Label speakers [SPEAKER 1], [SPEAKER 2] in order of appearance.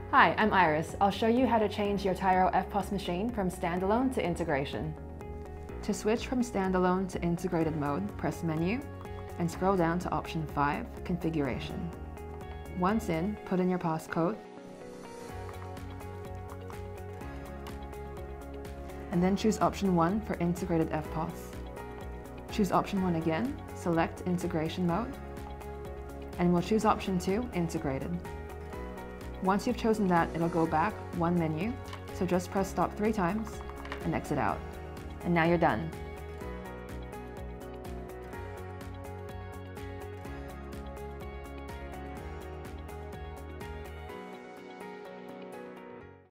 [SPEAKER 1] Hi, I'm Iris. I'll show you how to change your Tyro EFTPOS machine from standalone to integration. To switch from standalone to integrated mode, press Menu and scroll down to option 5, Configuration. Once in, put in your passcode and then choose option 1 for integrated EFTPOS. Choose option 1 again, select integration mode, and we'll choose option 2, integrated. Once you've chosen that, it'll go back one menu, so just press stop 3 times and exit out. And now you're done.